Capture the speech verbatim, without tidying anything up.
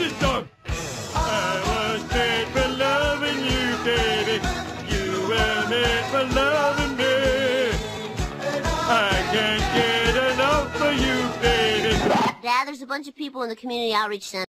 this time. I was made for loving you, baby. You were made for loving me. I can't get enough for you, baby. Dad, there's a bunch of people in the community outreach center.